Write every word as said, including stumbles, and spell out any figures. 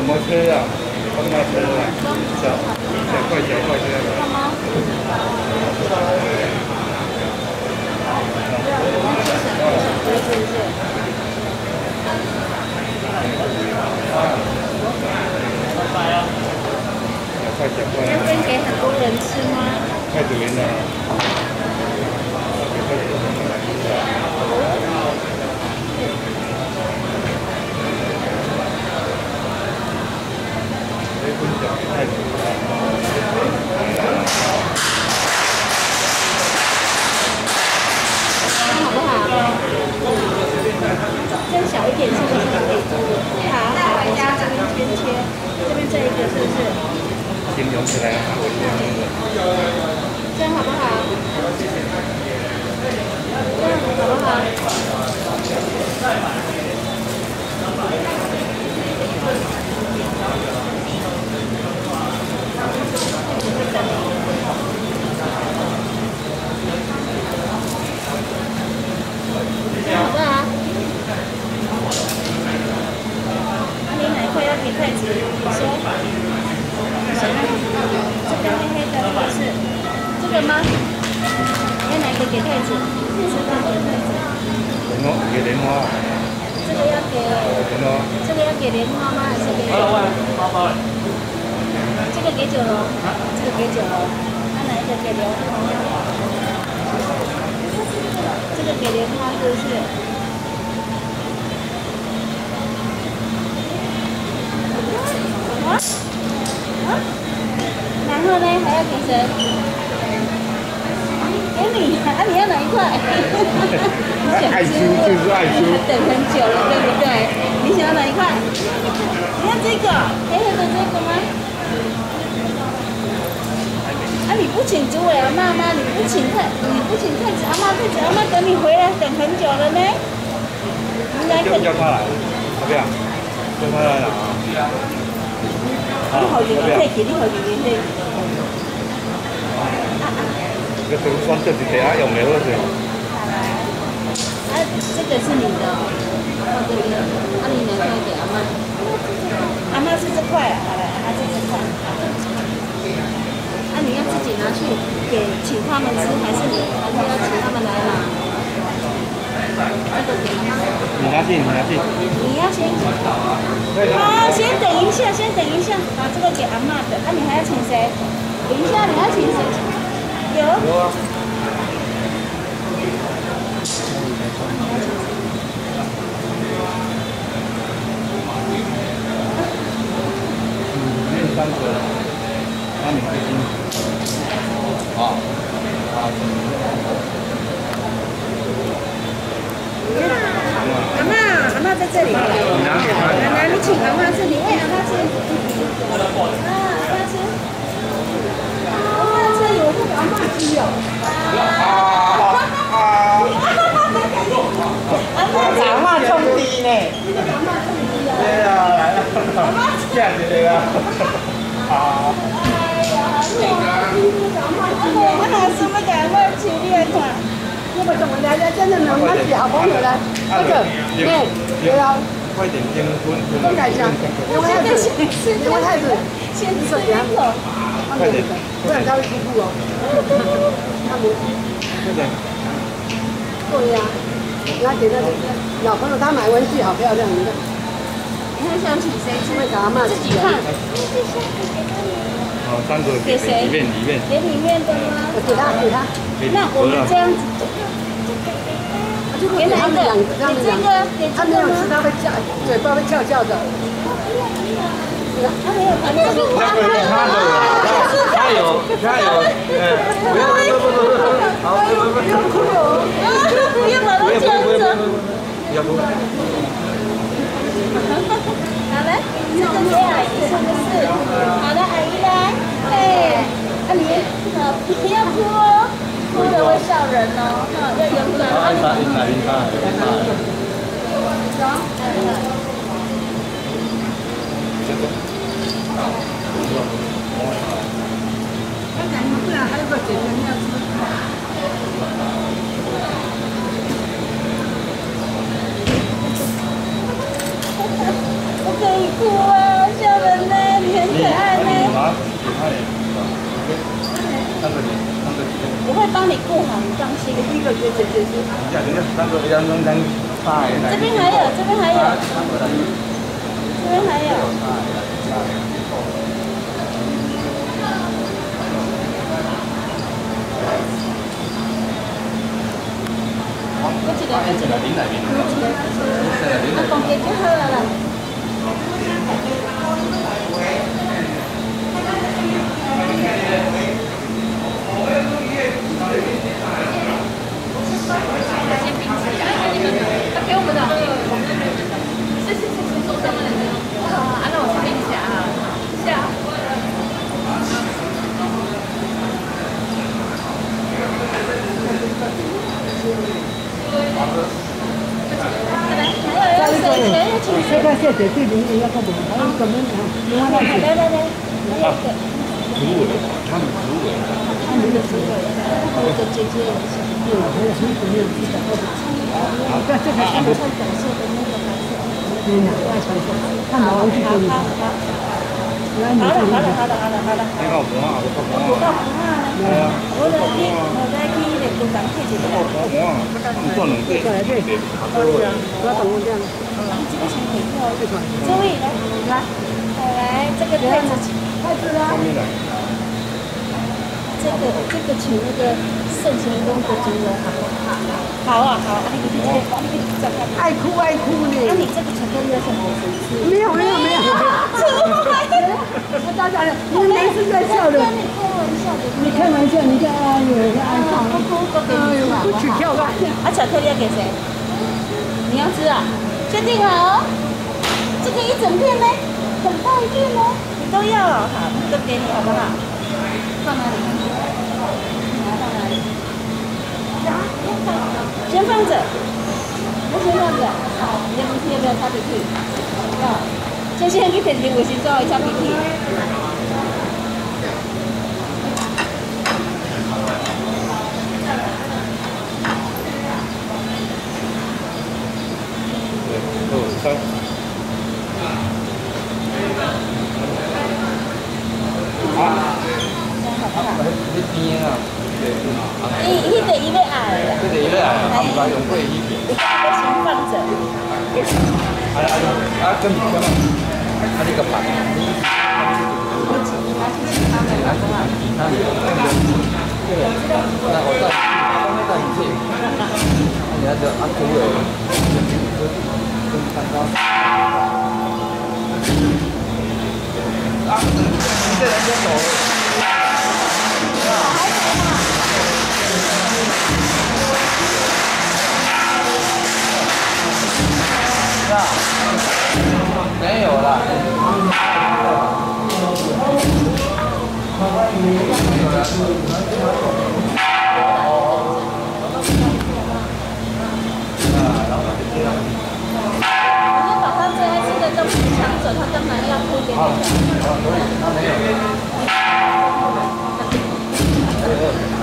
什么车啊？公交车啊，小小块小块这样的。 干嘛？是不是？ 小块小块。 要分给很多人吃吗？ 筷子圆的。太子。 好不好？更小一点是不是可以？好，好，我先这边切切，这边这一个是不是？ 形容起来。 这样好不好？这样好不好？这样好不好？那你哪一块要给筷子？你说。谁呢？这个黑黑的这个是这个吗？要哪一个给筷子？这个给筷子。 莲花，给莲花。 这个要给。 莲花。 这个要给莲花吗？还是给？这个给九楼，这个给九楼。那哪一个给莲花？这个给莲花是不是？啊？啊？然后呢？还要给谁？给你啊！你要哪一块？ 爱修就是爱修。 等很久了，对不对？你想要哪一块？你要这个黑黑的这个吗？啊！你不请主委阿妈吗？你不请太，你不请太子阿妈，太子阿妈等你回来等很久了呢。应该叫叫他来，要不要？叫他来了啊！ 你好远的退去，你好远的退。 这个酸这是等下用的，是不是？ 啊，这个是你的，放这边。啊，你哪块给阿妈？阿妈是这块啊，好来，阿妈是这块。啊，你要自己拿去给请他们吃，还是你还是要请他们来拿？这个给阿妈。 你拿去，你拿去。 你要先。好，先等一下，先等一下，把这个给阿妈的。啊，你还要请谁？等一下，你要请谁？有。有啊。 三个，那你开心？啊啊！ 阿妈，阿妈在这里。 你拿给他。 奶奶，你请阿妈吃，你喂阿妈吃。啊，阿妈吃。阿妈吃有那个阿妈鸡哦。啊啊！ 阿妈冲低呢。对啊，来了。这样子的啊。好。 哎呀，我们还是没赶快去练团。那个怎么来的？真的能那小朋友来，这个面对啊。 快点先滚滚。 不敢讲，因为太子，因为太子，先吃两口。 快点， 不然他会哭哭哦。他们。 快点。 对呀，那给那个老朋友他买玩具好漂亮，你看。你很想请谁吃？为啥嘛？自己看。 好，三个给谁？里面里面。 给里面的吗？我给他，给他。那我们这样子。给哪一个？给这个，给这个吗？他会叫，嘴巴会翘翘的。他没有，他没有， 他没有他的，他有，他有，嗯，不要，不不不不，好，不不不，不要哭哦， 不要把它这样子。 不要哭。 好嘞，这个给阿姨是不是？好的，阿姨来。哎，那你呃不要哭哦，哭了会笑人哦。哈，要勇敢。啊，你看，你看，你看，你看。走，来。这个。刚才你们不然还有个姐姐你要吃。不可以哭啊，笑三个点，三个点。 我会帮你顾好，你放心。 第一个学姐姐是。 这样，三个两两两三个。 这边还有，这边还有。这边还有。我记得，我记得。 零来零。 啊，公鸡就好了啦。 他给我们的，是是是是受伤了那种。啊，那我去给你写啊。是啊。 还有要谁？谁请谁？ 这个谢姐对您也要干嘛？还有怎么讲？你看那来来来，来一个。 植物的，他们植物的。 他们的植物，我的姐姐也是。 对，还有什么没有记得？好，这这个是穿粉色的那个白色。 对呀，外穿色，看毛去给你。 好了好了好了好了好了。 你看我不啊，我不我不怕不怕呢。我来去，我来去那个港铁这边。 我不啊，你做两对，对对， 好的，不要等我这样。 这个钱可以票，这位来来来，这个太子太子了。这个这个请那个盛行公的金融好不好？好啊好啊，你你这个你这个爱哭爱哭呢。 那你这个巧克力要送给谁吃？ 没有没有没有。我大家的，你没事在笑的。 你开玩笑的。 你开玩笑，你看哎呦，爱笑。 不哭都给你吃好不好？ 不取跳吧。 啊，巧克力要给谁？你要吃啊？确定好？这个一整片呢？很大一片呢？你都要好，都给你好不好？放哪里？放哪里？先放着，我先放着。好，你要不要擦鼻涕？要。先先去摕一个卫生纸来擦鼻涕。 二三。啊。你边啊？ 伊伊得伊要爱啦。 这个伊要爱，啊，唔该用过伊边。 你先放着。 啊啊啊！跟你讲啊，啊你个盘。 我请他去请他们好不好？ 那我带，刚才带你去，你那就按图了，跟看到。啊，你这人先走。没有啦。 我就把他最爱吃的东西抢走，他干嘛要哭给你？ 他没有。